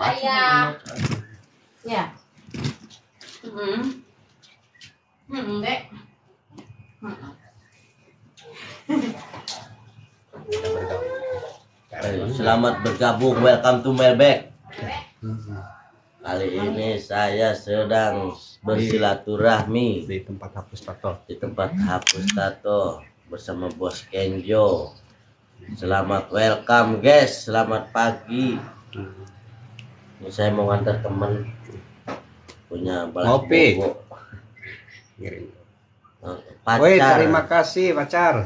Ayah. Ya. Dek. Selamat bergabung, welcome to Melbek. Kali ini saya sedang bersilaturahmi di tempat hapus tato. Di tempat hapus tato bersama Bos Kenjo. Selamat welcome guys, selamat pagi. Ini saya mau ngantar teman punya balas bogo. Pacar. Woi, terima kasih pacar.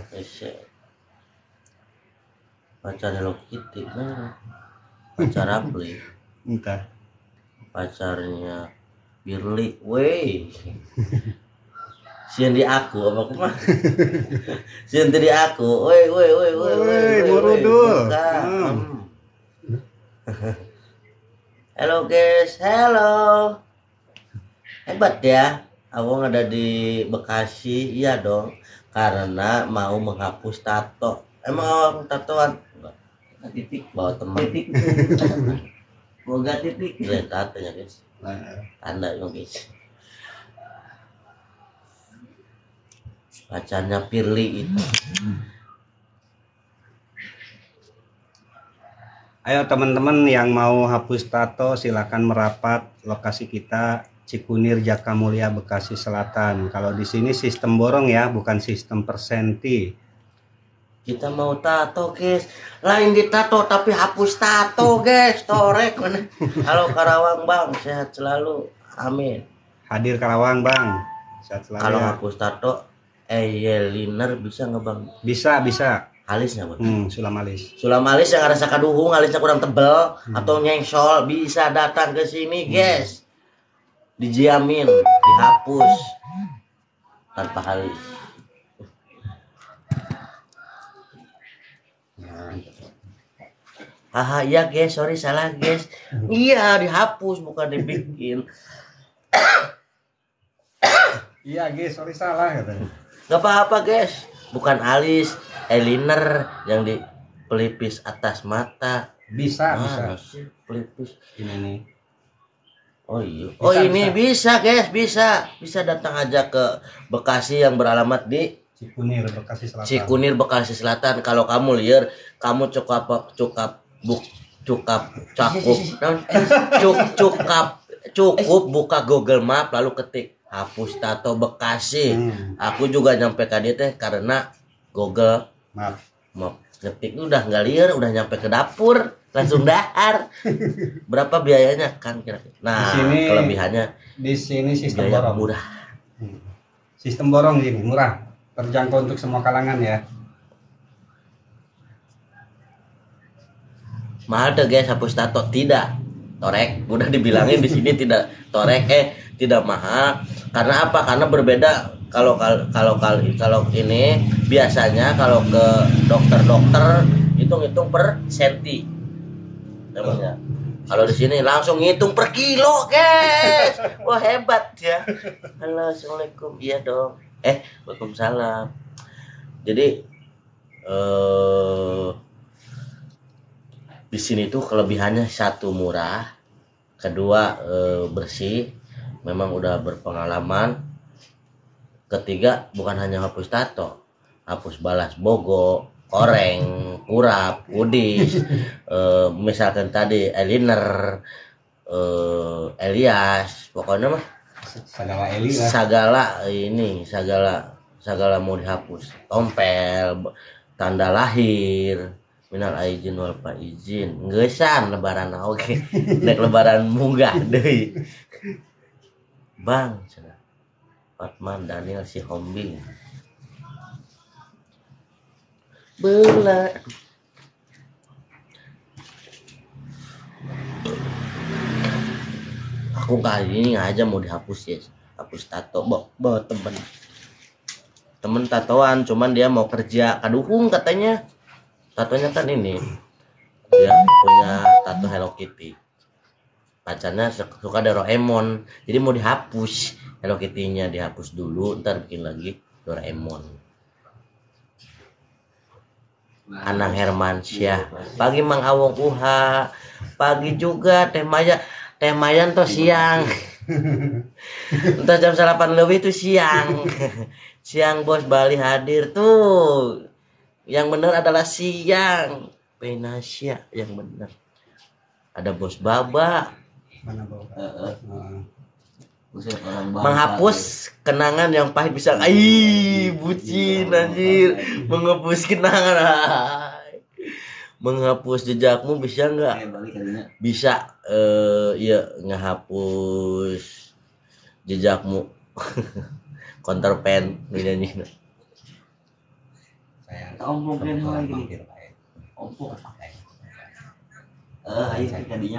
Pacar Hello Kitty, pacar Apli. Entah. Pacarnya Firly, weh. Sian di aku apa kemana? Sian di aku, weh, murudul. Halo guys, halo. Hebat ya, Awang ada di Bekasi, iya dong. Karena mau menghapus tato. Emang Awang tatoan? Titik bawa teman. Titik. Moga titik. Lihat tatonya guys. Tanda dong guys. Pacarnya Firly itu. Ayo teman-teman yang mau hapus tato silakan merapat, lokasi kita Cikunir Jakamulia Bekasi Selatan. Kalau di sini sistem borong ya, bukan sistem persenti. Kita mau tato guys, lain di tato tapi hapus tato guys. Torek. Halo Karawang bang, sehat selalu, amin. Hadir Karawang bang, sehat selalu. Kalau ya. hapus tato eyeliner bisa nggak bang? Bisa. Alisnya bang? Sulam alis. Sulam alis yang ada sakaduhung, alisnya kurang tebel atau nyengsol, bisa datang ke sini guys. Dijamin dihapus tanpa alis. Haha, iya guys, sorry salah guys. Iya dihapus bukan dibikin. Iya guys, sorry salah katanya. Gak apa-apa guys, bukan alis, eyeliner yang di pelipis atas mata. Bisa. Pelipis ini nih. Oh iya. Ini bisa guys, bisa datang aja ke Bekasi yang beralamat di Cikunir Bekasi Selatan. Cikunir Bekasi Selatan. Kalau kamu liar, kamu cukup buka Google Map lalu ketik hapus tato Bekasi. Aku juga nyampe ke dia teh karena Google Map. Ketik udah nggak liar, udah nyampe ke dapur langsung dahar. Berapa biayanya kan kira-kira? Nah, disini, kelebihannya di sini sistem borong murah. Sistem borong gini murah, terjangkau untuk semua kalangan ya. Mahal tuh guys hapus tato? Tidak, torek. Udah dibilangin di sini tidak torek, tidak mahal. Karena apa? Karena berbeda. Kalau ini biasanya kalau ke dokter hitung per senti. Namanya. Kalau di sini langsung ngitung per kilo, guys. Wah, hebat ya. Halo, assalamualaikum. Iya dong. Waalaikumsalam. Jadi di sini tuh kelebihannya satu murah, kedua bersih, memang udah berpengalaman, ketiga bukan hanya hapus tato, hapus balas bogo, koreng, urap, kudis, misalkan tadi eyeliner, Elias, pokoknya mah segala mau dihapus, tompel, tanda lahir. Minal aijin wal faizin. Ngeusan lebaran oke. Nek lebaran munggah deui. Bang, cenah. Fatman Daniel si Hombing. Bela. Aku kali ini aja mau dihapus ya. Hapus tato bawa temen tatoan, cuman dia mau kerja kaduhung katanya. Tatonya kan ini dia punya tato Hello Kitty, pacarnya suka Doraemon, jadi mau dihapus Hello Kitty-nya, dihapus dulu ntar bikin lagi Doraemon. Anang Hermansyah, pagi Mang Awong Uha, pagi juga Teh Maya. Teh Mayan tuh siang. Entah jam 8 lebih tuh siang. Siang Bos Bali hadir tuh. Yang benar adalah siang. Penasya yang benar. Ada Bos Baba. Mana bawa? Menghapus kenangan yang pahit bisa. Bucin anjir. Menghapus kenangan. Menghapus jejakmu bisa nggak? Bisa. Iya ngehapus jejakmu. Counterpan nyanyi. Saya Omongin lagi. Ompok pakai. Ayo tadinya.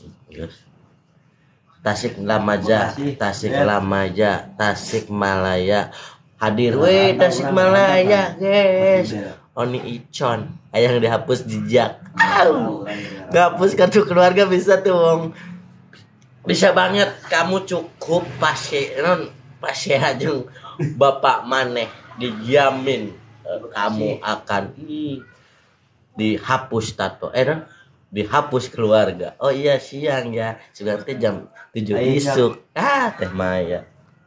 Tasik Lamaja, Tasik Lamaja, Tasik Malaya. Hadir we Tasik Malaya, guys. Oni Icon, yang dihapus jejak. Ngapus kartu keluarga bisa tuh, Wong. Bisa banget, kamu cukup pasien aja Bapak maneh dijamin kamu akan dihapus tato. Dihapus keluarga. Oh iya siang ya. Sudah jam 7 isuk. Teh Maya.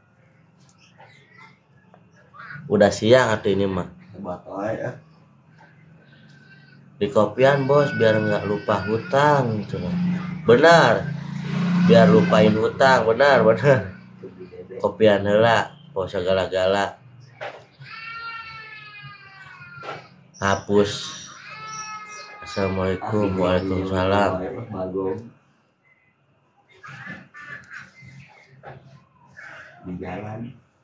Udah siang atau ini mah. Ya. Di kopian Bos biar nggak lupa hutang. Cuma. Benar. Biar lupain hutang. Benar. Kopian heula. Bos segala-gala. Hapus. Assalamualaikum. Waalaikumsalam. Di jalan.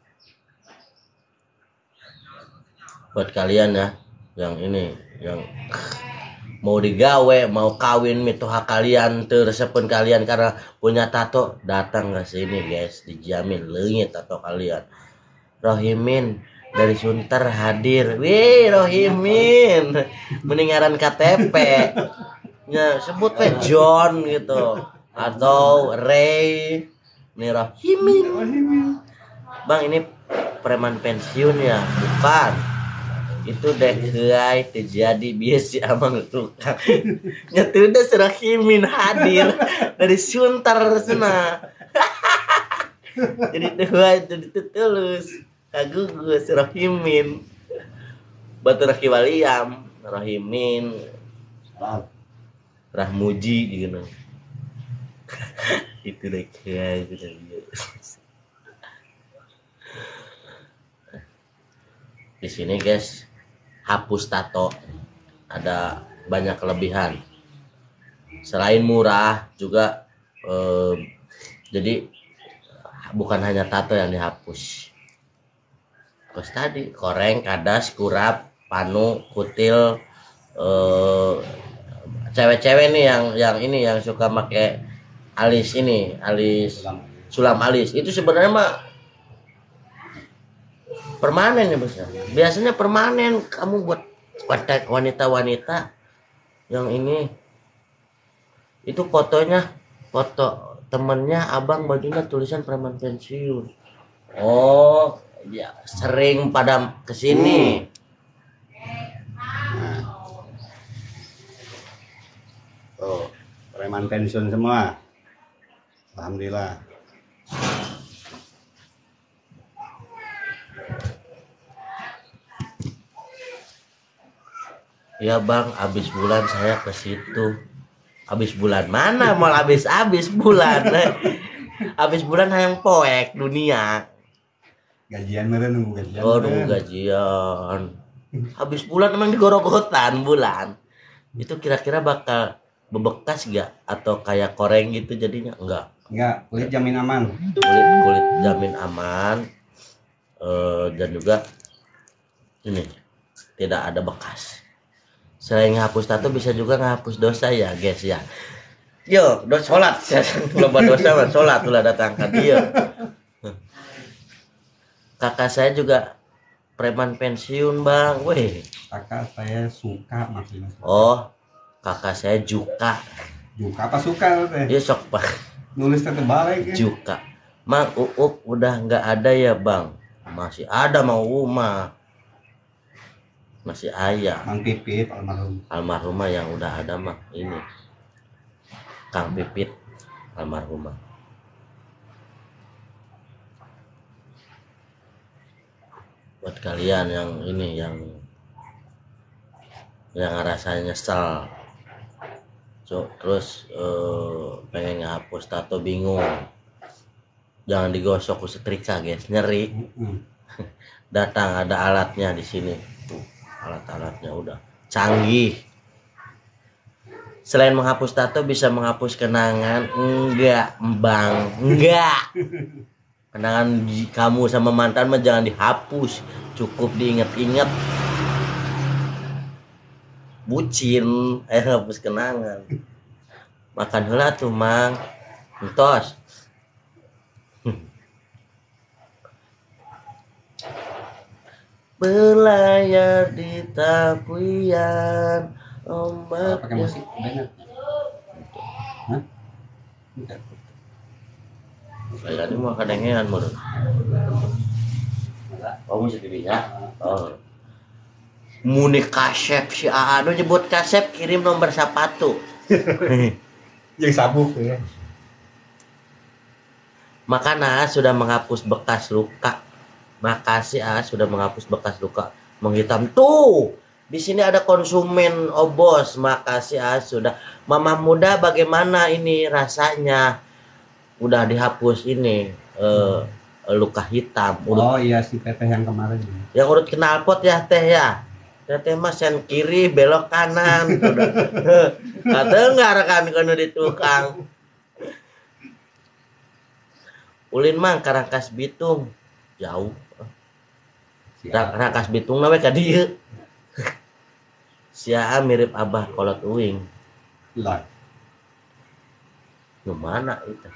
Buat kalian ya, yang ini, yang mau digawe, mau kawin mitoha kalian, tersepun kalian karena punya tato, datang ke sini guys, dijamin leungit tato kalian. Rohimin dari Sunter hadir. Wih, Rohimin. Meninggalan KTP. Ya, sebut John gitu. Atau Ray. Ini Rohimin. Bang, ini preman pensiun ya? Bukan. Itu deh guys, terjadi biasa amang tukang. Nyatu udah si Rohimin hadir dari Sunter sana. Jadi itu tulus. Kagugus Rohimin Batu Raki Waliam Rohimin Rahmuji gitu. Itu deh kayak gitu. Di sini guys, hapus tato ada banyak kelebihan. Selain murah juga jadi bukan hanya tato yang dihapus. Terus tadi koreng, kadas, kurap, panu, kutil, cewek-cewek nih yang ini yang suka pakai alis ini, alis sulam alis itu sebenarnya mah permanen ya Bos. Biasanya permanen kamu buat wanita-wanita yang ini itu fotonya foto temennya abang bajunya tulisan preman pensiun. Oh ya sering pada kesini. Oh, preman pensiun semua. Alhamdulillah. Ya bang, habis bulan saya ke situ. Habis bulan mana? Mau habis bulan. Habis bulan yang poek dunia. Gajian meren nunggu gajian. Oh nunggu gajian. Habis bulan emang digorogotan bulan. Itu kira-kira bakal bebekas gak? Atau kayak koreng gitu jadinya? Enggak. Kulit jamin aman. Kulit jamin aman. Dan juga ini tidak ada bekas. Selain ngapus tato bisa juga ngapus dosa ya guys ya. Yo, sholat. Loba dosa mah sholat ulah datang ke dia. Kakak saya juga preman pensiun bang, weh. Kakak saya suka maksudnya. Oh, kakak saya Juka. Juka apa suka teh? Dia sok pak. Nulis teh balik ya. Juka. Mang Uuk udah nggak ada ya bang? Masih ada Mang Uuk mah. Masih ayah. Mang Pipit almarhum. Almarhumah yang udah ada mah ini Kang Pipit almarhumah. Buat kalian yang ini yang rasanya nyesel, terus pengen ngehapus tato bingung, jangan digosok ku setrika guys, nyeri. Datang, ada alatnya di sini. Alat-alatnya udah canggih. Selain menghapus tato bisa menghapus kenangan. Enggak bang, enggak. Kenangan kamu sama mantan mah jangan dihapus, cukup diinget-inget. Bucin hapus kenangan. Makan heula tuh mang entos. Berlayar di tapian ombak. Pakai musik banyak. Hah? Enggak. Kayak ini mah kadengean menurut. Oh musik ya. Oh. Muni kasep si Anu nyebut kasep kirim nomor sepatu. Yang sabuk ya. Makana sudah menghapus bekas luka. Makasih sudah menghapus bekas luka menghitam tuh. Di sini ada konsumen bos. Makasih sudah. Mama muda bagaimana ini rasanya? Udah dihapus ini luka hitam. Oh iya si Teteh yang kemarin. Yang urut knalpot ya teh ya. Teh mah sen kiri belok kanan. Kadengar kan kono di tukang. Ulin mang ka Rangkas Bitung jauh. Rangkas Bitung nawe ka dieu. Sia mirip Abah Kolot Uing. Lah. Nu mana itu?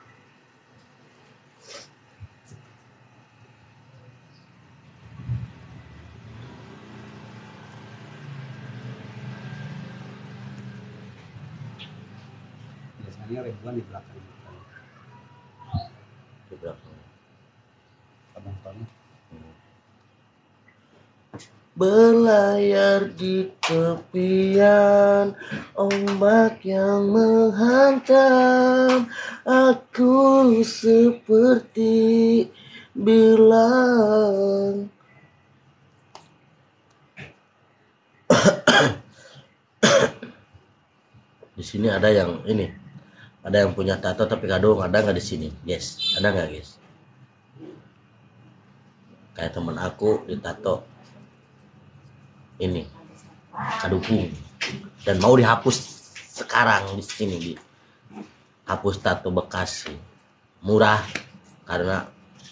Biasanya ribuan di belakang. Di belakang. Abang-abang. Berlayar di tepian ombak yang menghantam aku seperti bilang. Di sini ada yang ini, ada yang punya tato tapi kadung ada nggak di sini, guys? Ada nggak guys? Kayak teman aku di tato ini kadukung dan mau dihapus sekarang di sini di hapus tato Bekasi murah karena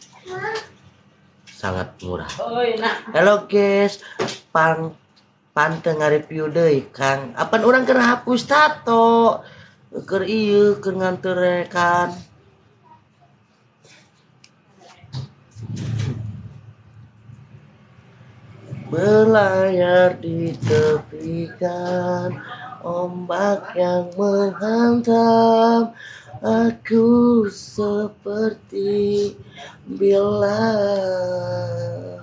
sangat murah. Halo guys, panteng nge-review deui Kang. Apan urang keur hapus tato keur ieu keur nganterekan. Berlayar di tepi kan ombak yang menghantam aku seperti bilang.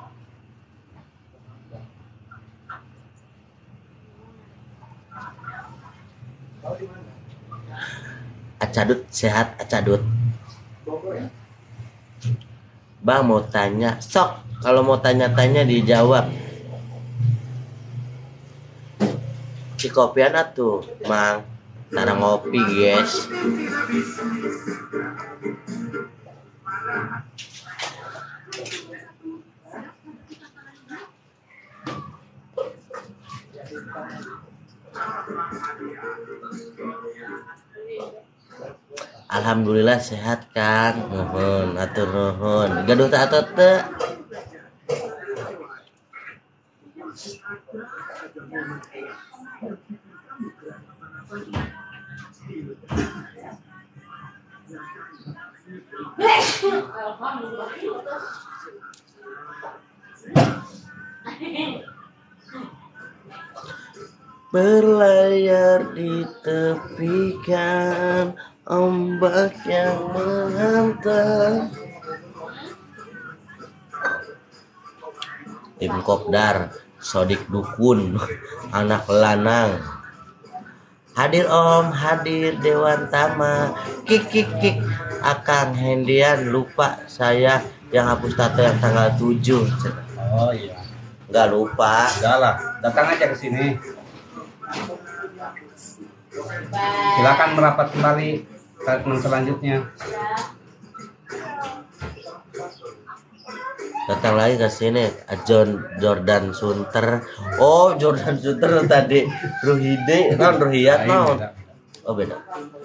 Acadut sehat Acadut. Bang mau tanya, sok kalau mau tanya-tanya dijawab. Si kopian atuh, Mang. Tara ngopi, guys. Alhamdulillah sehat Kang. Nuhun, atur nuhun. Gaduh tak atot teh. Berlayar di tepi kan ombak yang menghantam. Tim Kopdar Sodik dukun, anak lanang. Hadir Om, hadir Dewan Tama. Kik kik kik. Akang Hendian lupa saya yang hapus tato yang tanggal 7. Oh iya. Enggak lupa. Udah lah, datang aja ke sini. Bye. Silakan merapat kembali statement selanjutnya. Datang lagi ke sini Jordan Sunter. Oh, Jordan Sunter tadi Ruhide, Ruhiyat Beda. Oh, beda.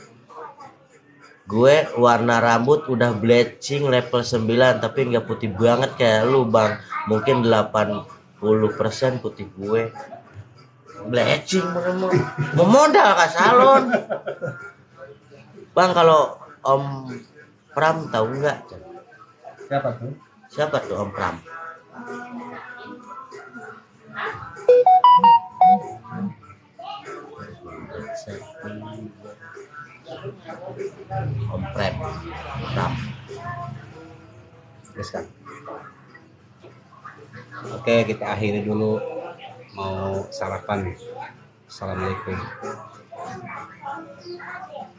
Gue warna rambut udah bleaching level 9 tapi nggak putih banget kayak lu, Bang. Mungkin 80% putih gue. Bleaching mau modal ke salon. Bang, kalau Om Pram tahu nggak? Siapa tuh? Siapa tuh Om Pram? Om Pram. Terus kan. Oke, kita akhiri dulu. Mau sarapan nih. Assalamualaikum.